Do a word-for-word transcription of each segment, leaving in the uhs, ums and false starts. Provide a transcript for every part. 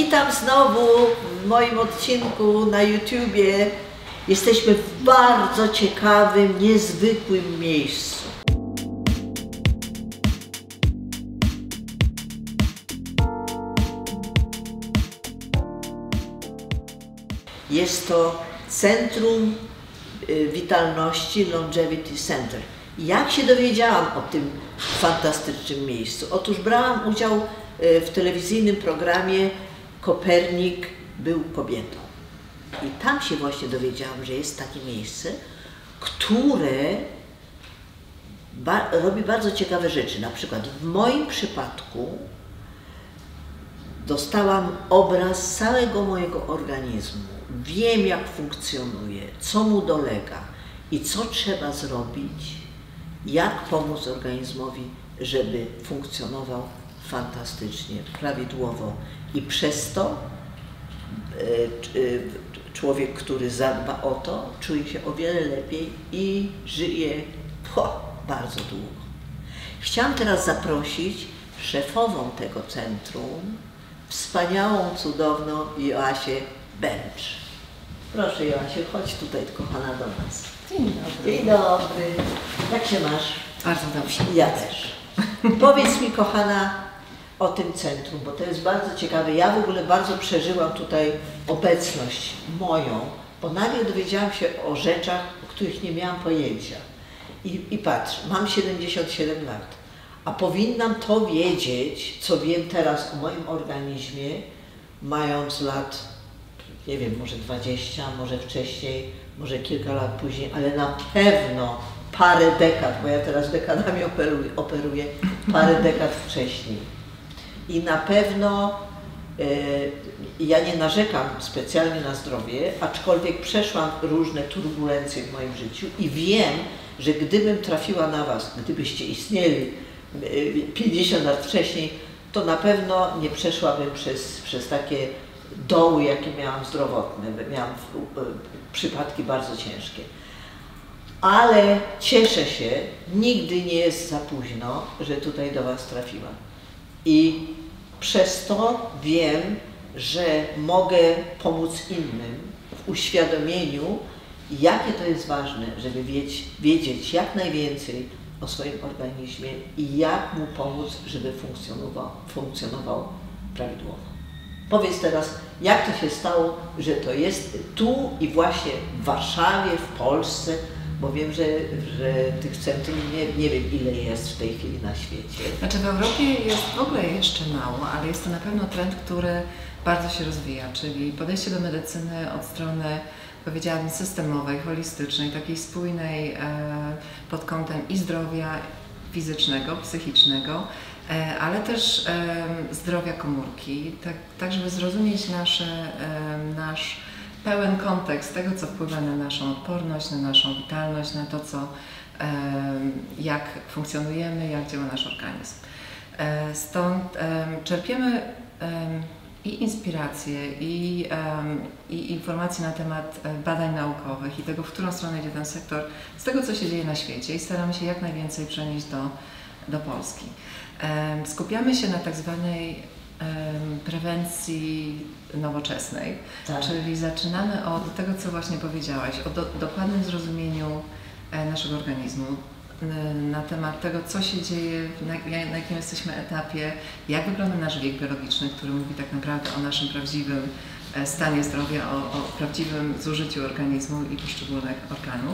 witam znowu w moim odcinku na YouTubie. Jesteśmy w bardzo ciekawym, niezwykłym miejscu. Jest to Centrum Witalności Longevity Center. Jak się dowiedziałam o tym fantastycznym miejscu? Otóż brałam udział w telewizyjnym programie Kopernik był kobietą. I tam się właśnie dowiedziałam, że jest takie miejsce, które ba robi bardzo ciekawe rzeczy. Na przykład w moim przypadku dostałam obraz całego mojego organizmu. Wiem, jak funkcjonuje, co mu dolega i co trzeba zrobić, jak pomóc organizmowi, żeby funkcjonował fantastycznie, prawidłowo. I przez to człowiek, który zadba o to, czuje się o wiele lepiej i żyje ho, bardzo długo. Chciałam teraz zaprosić szefową tego centrum, wspaniałą, cudowną Joasię Bęcz. Proszę, Joasiu, chodź tutaj, kochana, do nas. Dzień dobry. Dzień dobry. Jak się masz? Bardzo dobrze. Ja też. Powiedz mi, kochana, o tym centrum, bo to jest bardzo ciekawe. Ja w ogóle bardzo przeżyłam tutaj obecność moją, bo nagle dowiedziałam się o rzeczach, o których nie miałam pojęcia. I, i patrz, mam siedemdziesiąt siedem lat, a powinnam to wiedzieć, co wiem teraz o moim organizmie, mając lat, nie wiem, może dwadzieścia, może wcześniej, może kilka lat później, ale na pewno parę dekad, bo ja teraz dekadami operuję, operuję parę dekad wcześniej. I na pewno y, ja nie narzekam specjalnie na zdrowie, aczkolwiek przeszłam różne turbulencje w moim życiu i wiem, że gdybym trafiła na Was, gdybyście istnieli y, pięćdziesiąt lat wcześniej, to na pewno nie przeszłabym przez, przez takie doły, jakie miałam zdrowotne. Miałam y, y, przypadki bardzo ciężkie. Ale cieszę się, nigdy nie jest za późno, że tutaj do Was trafiłam. I przez to wiem, że mogę pomóc innym w uświadomieniu, jakie to jest ważne, żeby wiedzieć, wiedzieć jak najwięcej o swoim organizmie i jak mu pomóc, żeby funkcjonował, funkcjonował prawidłowo. Powiedz teraz, jak to się stało, że to jest tu i właśnie w Warszawie, w Polsce, bo wiem, że, że tych centrum nie, nie wiem, ile jest w tej chwili na świecie. Znaczy w Europie jest w ogóle jeszcze mało, ale jest to na pewno trend, który bardzo się rozwija, czyli podejście do medycyny od strony, powiedziałabym, systemowej, holistycznej, takiej spójnej e, pod kątem i zdrowia fizycznego, psychicznego, e, ale też e, zdrowia komórki, tak, tak żeby zrozumieć nasze, e, nasz pełen kontekst tego, co wpływa na naszą odporność, na naszą witalność, na to, co, jak funkcjonujemy, jak działa nasz organizm. Stąd czerpiemy i inspiracje, i, i informacje na temat badań naukowych i tego, w którą stronę idzie ten sektor, z tego, co się dzieje na świecie i staramy się jak najwięcej przenieść do, do Polski. Skupiamy się na tak zwanej prewencji nowoczesnej, tak. Czyli zaczynamy od tego, co właśnie powiedziałaś, o do, dokładnym zrozumieniu naszego organizmu, na temat tego, co się dzieje, na, na jakim jesteśmy etapie, jak wygląda nasz wiek biologiczny, który mówi tak naprawdę o naszym prawdziwym stanie zdrowia, o, o prawdziwym zużyciu organizmu i poszczególnych organów.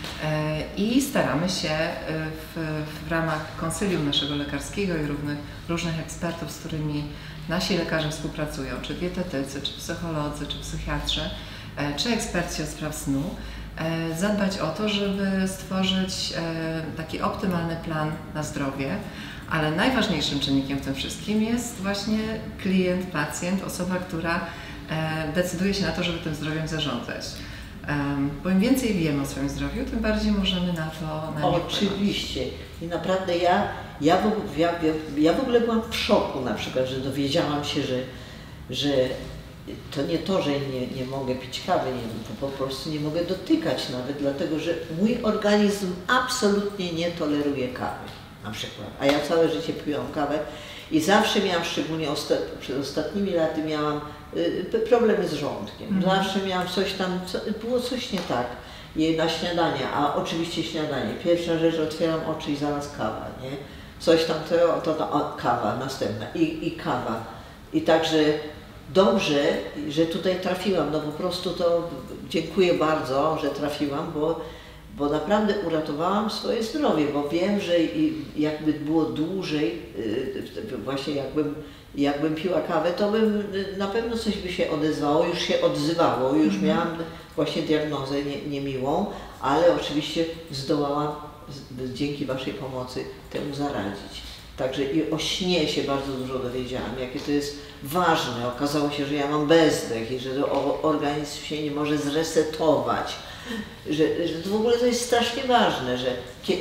I staramy się w, w ramach konsylium naszego lekarskiego i różnych, różnych ekspertów, z którymi nasi lekarze współpracują, czy dietetycy, czy psycholodzy, czy psychiatrzy, czy eksperci od spraw snu, zadbać o to, żeby stworzyć taki optymalny plan na zdrowie, ale najważniejszym czynnikiem w tym wszystkim jest właśnie klient, pacjent, osoba, która decyduje się na to, żeby tym zdrowiem zarządzać. Bo im więcej wiemy o swoim zdrowiu, tym bardziej możemy na to na Oczywiście. I naprawdę ja, ja, w, ja, ja w ogóle byłam w szoku na przykład, że dowiedziałam się, że, że to nie to, że nie, nie mogę pić kawy, nie, to po prostu nie mogę dotykać nawet, dlatego że mój organizm absolutnie nie toleruje kawy na przykład. A ja całe życie piłam kawę I zawsze miałam, szczególnie osta przed ostatnimi laty miałam y, problemy z żołądkiem. Mm. Zawsze miałam coś tam, co, było coś nie tak. I na śniadanie, a oczywiście śniadanie. Pierwsza rzecz, otwieram oczy i zaraz kawa, nie? Coś tam, to, to, to o, kawa, następna i, i kawa. I także dobrze, że tutaj trafiłam, no po prostu to dziękuję bardzo, że trafiłam, bo, bo naprawdę uratowałam swoje zdrowie, bo wiem, że jakby było dłużej, właśnie jakbym, jakbym piła kawę, to bym na pewno coś by się odezwało, już się odzywało, już mm-hmm. miałam właśnie diagnozę nie, niemiłą, ale oczywiście zdołałam dzięki Waszej pomocy temu zaradzić. Także i o śnie się bardzo dużo dowiedziałam, jakie to jest ważne. Okazało się, że ja mam bezdech i że organizm się nie może zresetować, że, że to w ogóle to jest strasznie ważne, że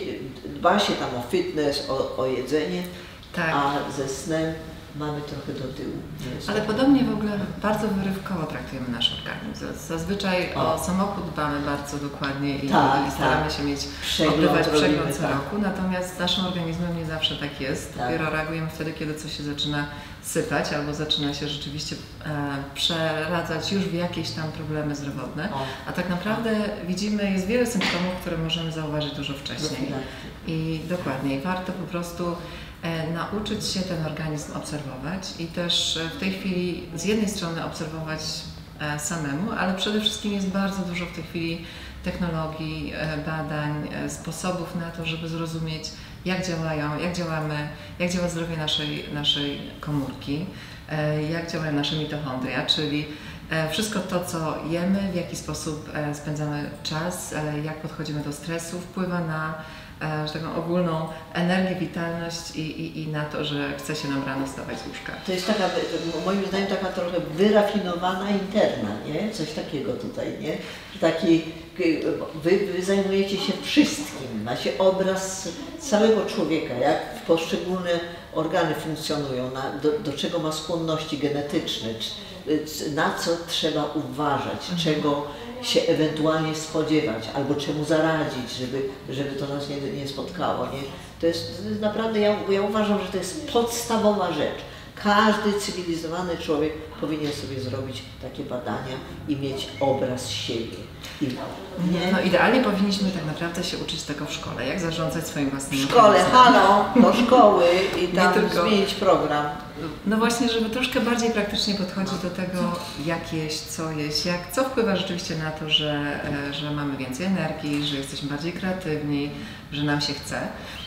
dba się tam o fitness, o, o jedzenie, tak. A ze snem mamy trochę do tyłu. Ale podobnie w ogóle bardzo wyrywkowo traktujemy nasz organizm. Zazwyczaj o, o samochód dbamy bardzo dokładnie i, tak, i staramy tak. się mieć, odbywać przegląd co tak. roku, natomiast z naszym organizmem nie zawsze tak jest. Tak. Dopiero reagujemy wtedy, kiedy coś się zaczyna sypać albo zaczyna się rzeczywiście e, przeradzać już w jakieś tam problemy zdrowotne, o. a tak naprawdę o. widzimy, jest wiele symptomów, które możemy zauważyć dużo wcześniej. I dokładnie, i warto po prostu E, nauczyć się ten organizm obserwować i też w tej chwili z jednej strony obserwować e, samemu, ale przede wszystkim jest bardzo dużo w tej chwili technologii, e, badań, e, sposobów na to, żeby zrozumieć, jak działają, jak działamy, jak działa zdrowie naszej, naszej komórki, e, jak działają nasze mitochondria, czyli e, wszystko to, co jemy, w jaki sposób e, spędzamy czas, e, jak podchodzimy do stresu, wpływa na że taką ogólną energię, witalność i, i, i na to, że chce się nam rano wstawać z łóżka. To jest taka, moim zdaniem, taka trochę wyrafinowana interna, nie? Coś takiego tutaj, nie? Taki, wy, wy zajmujecie się wszystkim, macie obraz całego człowieka, jak poszczególne organy funkcjonują, na, do, do czego ma skłonności genetyczne, czy, na co trzeba uważać, mhm. czego się ewentualnie spodziewać, albo czemu zaradzić, żeby, żeby to nas nie, nie spotkało. Nie? To, jest, to jest naprawdę, ja, ja uważam, że to jest podstawowa rzecz. Każdy cywilizowany człowiek powinien sobie zrobić takie badania i mieć obraz siebie. I, nie? No idealnie powinniśmy tak naprawdę się uczyć tego w szkole, jak zarządzać swoim własnym W szkole, halo, do szkoły i tam tylko zmienić program. No właśnie, żeby troszkę bardziej praktycznie podchodzić do tego, jak jeść, co jeść, jak, co wpływa rzeczywiście na to, że, że mamy więcej energii, że jesteśmy bardziej kreatywni, że nam się chce.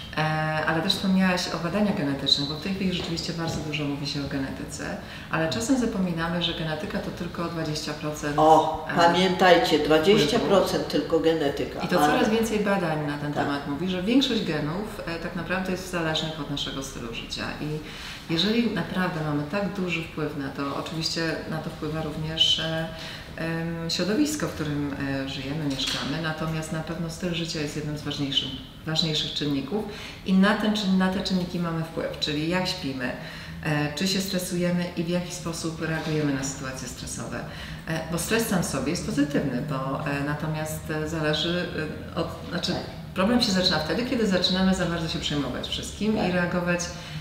Ale też wspomniałaś o badaniach genetycznych, bo w tej chwili rzeczywiście bardzo dużo mówi się o genetyce, ale czasem zapominamy, że genetyka to tylko dwadzieścia procent. O, pamiętajcie, dwadzieścia procent tylko genetyka. I to ale... coraz więcej badań na ten tak. temat mówi, że większość genów tak naprawdę jest zależnych od naszego stylu życia. I jeżeli naprawdę mamy tak duży wpływ na to, oczywiście na to wpływa również środowisko, w którym żyjemy, mieszkamy, natomiast na pewno styl życia jest jednym z ważniejszych, ważniejszych czynników i na, ten, na te czynniki mamy wpływ, czyli jak śpimy, czy się stresujemy i w jaki sposób reagujemy na sytuacje stresowe. Bo stres sam w sobie jest pozytywny, bo natomiast zależy od, znaczy problem się zaczyna wtedy, kiedy zaczynamy za bardzo się przejmować wszystkim tak. i reagować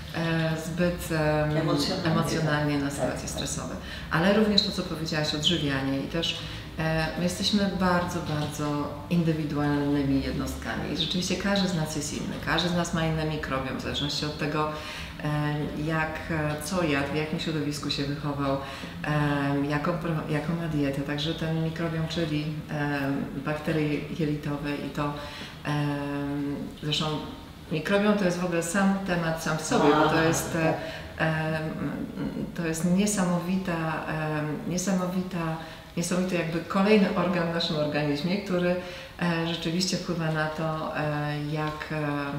zbyt um, emocjonalnie, emocjonalnie na sytuacje stresowe. Ale również to, co powiedziałaś, odżywianie i też e, my jesteśmy bardzo, bardzo indywidualnymi jednostkami i rzeczywiście każdy z nas jest inny, każdy z nas ma inne mikrobiom, w zależności od tego, e, jak, co jadł, w jakim środowisku się wychował, e, jaką, jaką ma dietę, także ten mikrobiom, czyli e, bakterie jelitowe i to e, zresztą mikrobiom to jest w ogóle sam temat sam w sobie, bo to jest, e, to jest niesamowita, e, niesamowita, niesamowity jakby kolejny organ w naszym organizmie, który e, rzeczywiście wpływa na to, e, jak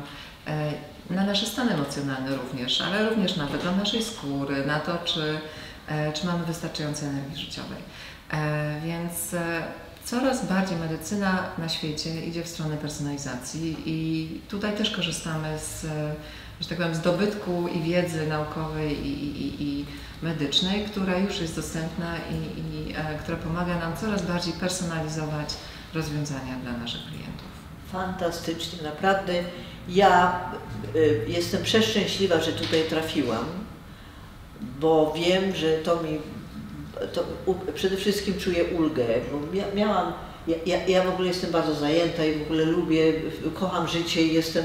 e, na nasze stany emocjonalne również, ale również na wygląd naszej skóry, na to, czy, e, czy mamy wystarczająco energii życiowej. E, więc e, coraz bardziej medycyna na świecie idzie w stronę personalizacji i tutaj też korzystamy z, że tak powiem, z dobytku i wiedzy naukowej i, i, i medycznej, która już jest dostępna i, i e, która pomaga nam coraz bardziej personalizować rozwiązania dla naszych klientów. Fantastycznie, naprawdę. Ja y, jestem przeszczęśliwa, że tutaj trafiłam, bo wiem, że to mi, to u, przede wszystkim czuję ulgę, bo mia, miałam, ja, ja, ja w ogóle jestem bardzo zajęta i w ogóle lubię, kocham życie i jestem,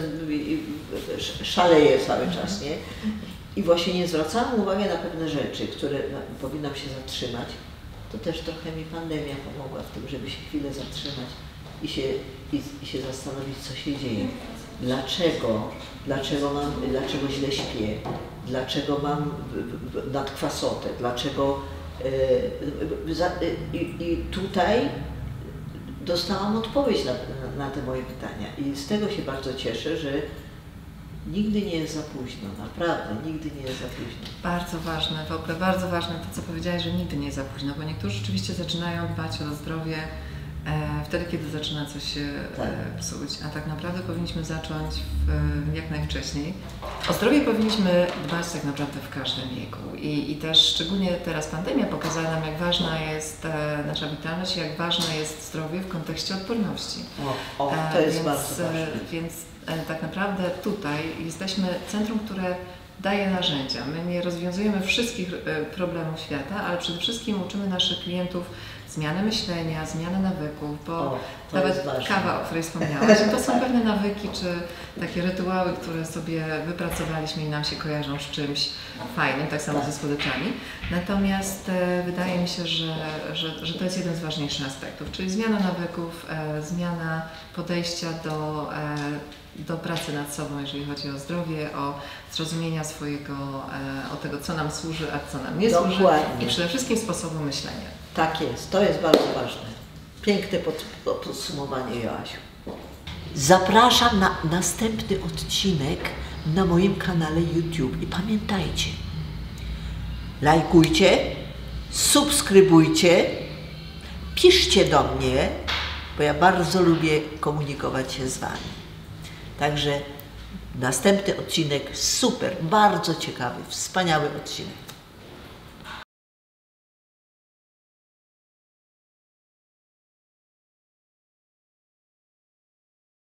szaleję cały czas, nie? I właśnie nie zwracałam uwagi na pewne rzeczy, które no, powinnam się zatrzymać. To też trochę mi pandemia pomogła w tym, żeby się chwilę zatrzymać i się, i, i się zastanowić, co się dzieje. Dlaczego, dlaczego, mam, dlaczego źle śpię, dlaczego mam nadkwasotę, dlaczego... Yy, za, yy, I tutaj dostałam odpowiedź na, na, na te moje pytania i z tego się bardzo cieszę, że nigdy nie jest za późno, naprawdę, nigdy nie jest za późno. Bardzo ważne, w ogóle bardzo ważne to, co powiedziałaś, że nigdy nie jest za późno, bo niektórzy rzeczywiście zaczynają dbać o zdrowie e, wtedy, kiedy zaczyna coś się tak. e, psuć, a tak naprawdę powinniśmy zacząć w, jak najwcześniej. O zdrowie powinniśmy dbać tak naprawdę w każdym wieku i, i też szczególnie teraz pandemia pokazała nam, jak ważna jest e, nasza witalność i jak ważne jest zdrowie w kontekście odporności. O, o to jest e, więc, bardzo ważne. E, więc tak naprawdę tutaj jesteśmy centrum, które daje narzędzia. My nie rozwiązujemy wszystkich problemów świata, ale przede wszystkim uczymy naszych klientów zmiany myślenia, zmiany nawyków, bo o, nawet kawa, o której wspomniałaś, to są pewne nawyki czy takie rytuały, które sobie wypracowaliśmy i nam się kojarzą z czymś fajnym, tak samo tak. ze słodyczami. Natomiast e, wydaje mi się, że, że, że to jest jeden z ważniejszych aspektów, czyli zmiana nawyków, e, zmiana podejścia do e, do pracy nad sobą, jeżeli chodzi o zdrowie, o zrozumienia swojego, e, o tego, co nam służy, a co nam nie Dokładnie. służy i przede wszystkim sposobu myślenia. Tak jest, to jest bardzo ważne. Piękne pod, podsumowanie, Joasiu. Zapraszam na następny odcinek na moim kanale YouTube i pamiętajcie, lajkujcie, subskrybujcie, piszcie do mnie, bo ja bardzo lubię komunikować się z Wami. Także następny odcinek super, bardzo ciekawy, wspaniały odcinek.